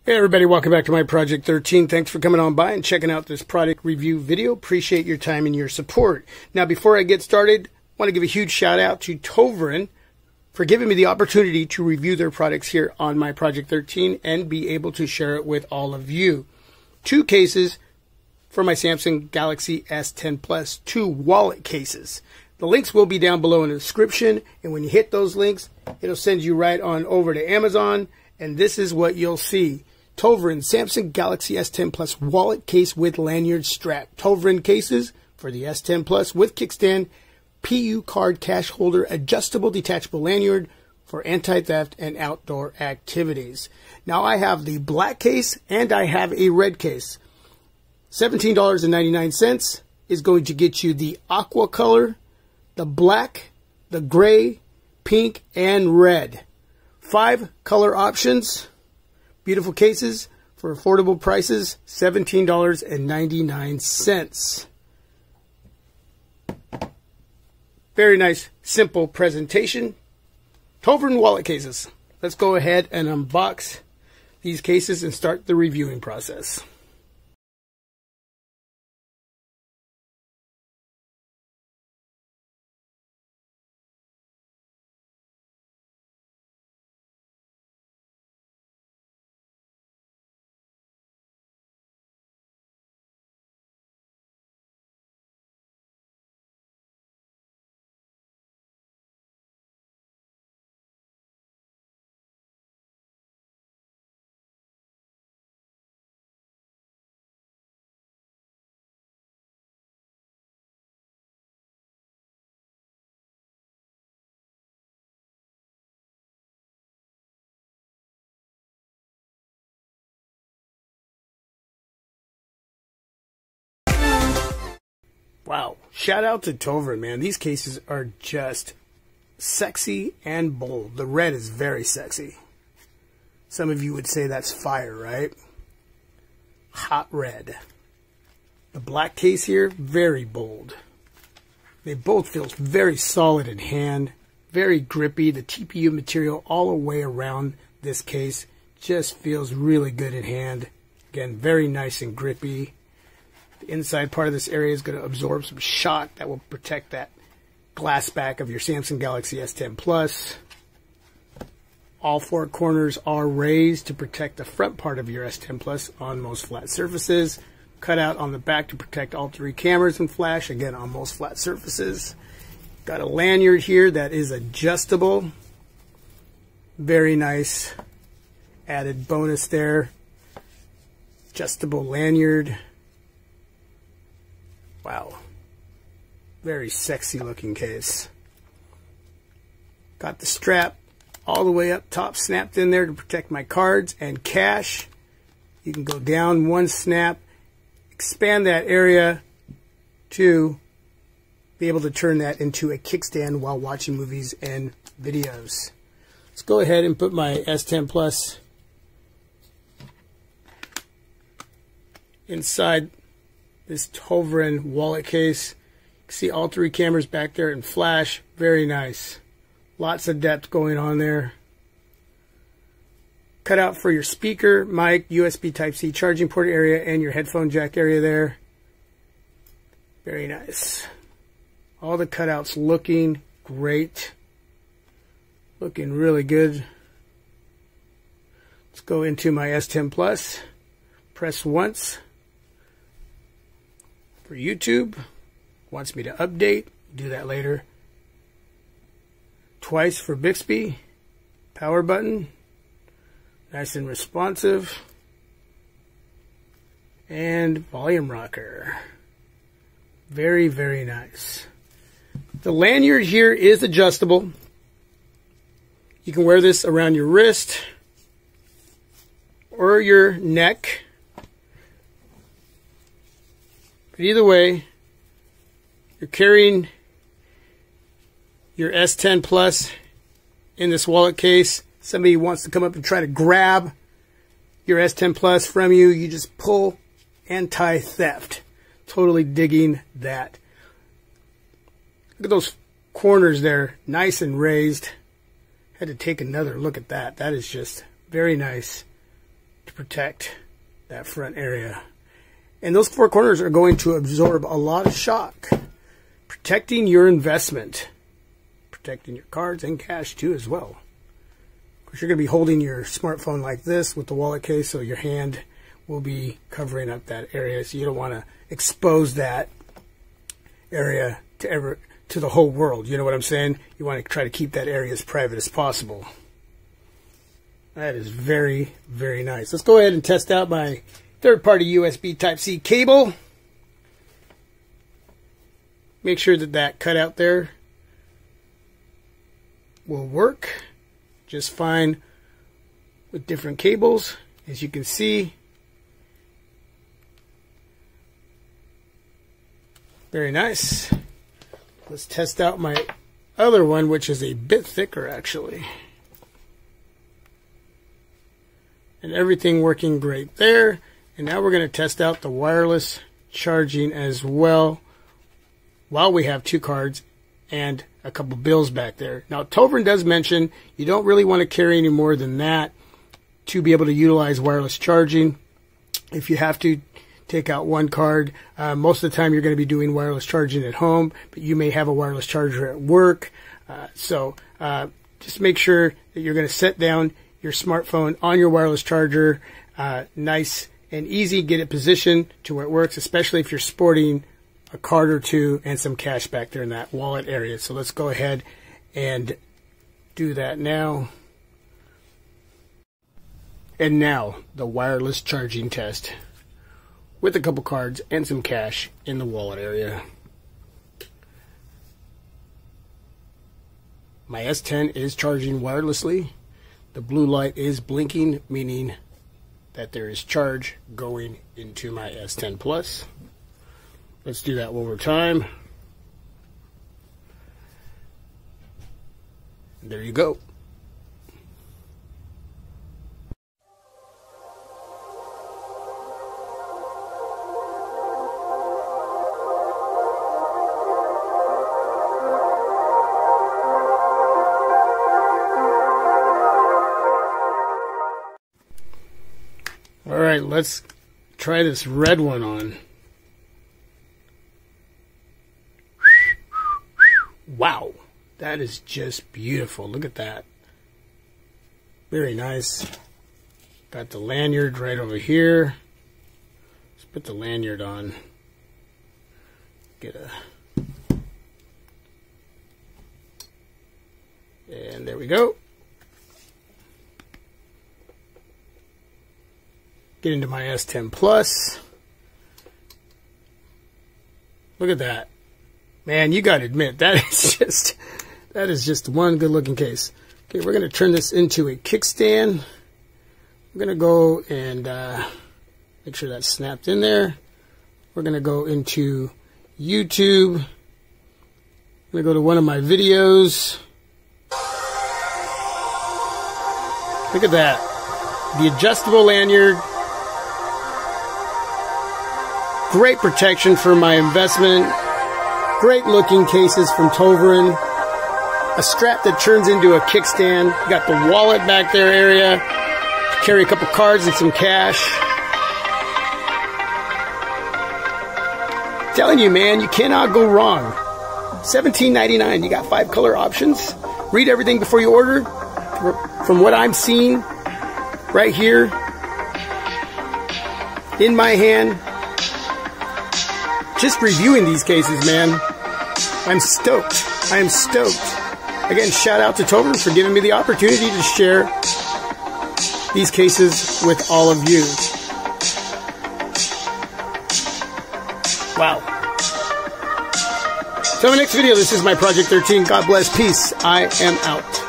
Hey everybody, welcome back to my Project 13. Thanks for coming on by and checking out this product review video. Appreciate your time and your support. Now before I get started, I want to give a huge shout out to Tovren for giving me the opportunity to review their products here on my Project 13 and be able to share it with all of you. 2 cases for my Samsung Galaxy S10 Plus, 2 wallet cases. The links will be down below in the description, and when you hit those links, it'll send you right on over to Amazon, and this is what you'll see. Tovren Samsung Galaxy S10 Plus wallet case with lanyard strap. Tovren cases for the S10 Plus with kickstand, PU card cash holder, adjustable detachable lanyard for anti-theft and outdoor activities. Now I have the black case and I have a red case. $17.99 is going to get you the aqua color, the black, the gray, pink, and red. 5 color options. Beautiful cases for affordable prices, $17.99. Very nice, simple presentation. Tovren wallet cases. Let's go ahead and unbox these cases and start the reviewing process. Wow, shout out to Tovren, man. These cases are just sexy and bold. The red is very sexy. Some of you would say that's fire, right? Hot red. The black case here, very bold. They both feel very solid in hand, very grippy. The TPU material all the way around this case just feels really good in hand. Again, very nice and grippy. The inside part of this area is going to absorb some shock that will protect that glass back of your Samsung Galaxy S10 Plus. All 4 corners are raised to protect the front part of your S10 Plus on most flat surfaces. Cut out on the back to protect all 3 cameras and flash, again on most flat surfaces. Got a lanyard here that is adjustable. Very nice added bonus there. Adjustable lanyard. Wow, very sexy looking case. Got the strap all the way up top snapped in there to protect my cards and cash. You can go down 1 snap, expand that area to be able to turn that into a kickstand while watching movies and videos. Let's go ahead and put my S10 Plus inside this Tovren wallet case. You can see all 3 cameras back there and flash. Very nice. Lots of depth going on there. Cut out for your speaker, mic, USB Type-C charging port area, and your headphone jack area there. Very nice. All the cutouts looking great. Looking really good. Let's go into my S10 Plus. Press once for YouTube. Wants me to update. Do that later. Twice for Bixby. Power button. Nice and responsive. And volume rocker. Very, very nice. The lanyard here is adjustable. You can wear this around your wrist or your neck. But either way, you're carrying your S10 Plus in this wallet case. Somebody wants to come up and try to grab your S10 Plus from you. You just pull anti-theft. Totally digging that. Look at those corners there. Nice and raised. Had to take another look at that. That is just very nice. to protect that front area. And those four corners are going to absorb a lot of shock, protecting your investment, protecting your cards and cash too as well. Of course, you're going to be holding your smartphone like this with the wallet case, so your hand will be covering up that area. So you don't want to expose that area to the whole world. You know what I'm saying? You want to try to keep that area as private as possible. That is very, very nice. Let's go ahead and test out my third-party USB Type-C cable. Make sure that that cutout there will work just fine with different cables, as you can see. Very nice. Let's test out my other one, which is a bit thicker actually. And everything working great there. And now we're going to test out the wireless charging as well, while we have two cards and a couple bills back there. Now, Tovren does mention you don't really want to carry any more than that to be able to utilize wireless charging. If you have to take out one card, most of the time you're going to be doing wireless charging at home, but you may have a wireless charger at work. So just make sure that you're going to set down your smartphone on your wireless charger, nice and easy. Get it positioned to where it works, especially if you're sporting a card or two and some cash back there in that wallet area. So let's go ahead and do that now. And now the wireless charging test with a couple cards and some cash in the wallet area. My S10 is charging wirelessly. The blue light is blinking, meaning that there is charge going into my S10 Plus. Let's do that one more time. There you go. All right, let's try this red one on. Wow, that is just beautiful. Look at that. Very nice. Got the lanyard right over here. Let's put the lanyard on. And there we go. Get into my S10 Plus. Look at that. Man, you got to admit, that is just one good looking case. Okay, we're going to turn this into a kickstand. I'm going to go and make sure that's snapped in there. We're going to go into YouTube. I'm going to go to one of my videos. Look at that. The adjustable lanyard. Great protection for my investment. Great looking cases from Tovren. A strap that turns into a kickstand. Got the wallet back there area. Carry a couple cards and some cash. Telling you, man, you cannot go wrong. $17.99. You got 5 color options. Read everything before you order. From what I'm seeing right here in my hand, just reviewing these cases, man, I'm stoked. I am stoked. Again, shout out to Tovren for giving me the opportunity to share these cases with all of you. Wow. So in the next video, this is my Project 13. God bless. Peace. I am out.